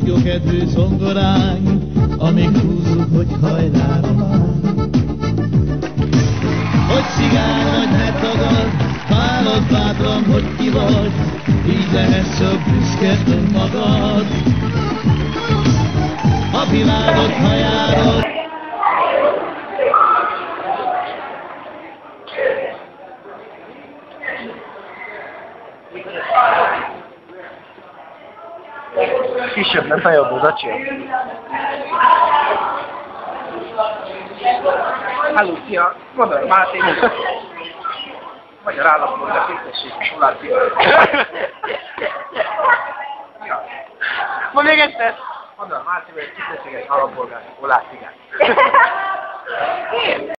jó kedvű zongoránk, amíg húzzuk, hogy hajrá román. Hogy cigány vagy, ne tagad, vállod bátran, hogy ki vagy, így lehetsz csak büszke önmagad. A világot, ha járod, Kisebb, ne fejobb, acsi. Hello, szia! Mondom, Máté. Magyar állampolgár, tisztesség, Olászia. Ma még egyszer! Mondom, Máté, tisztességes állampolgár, Olászia.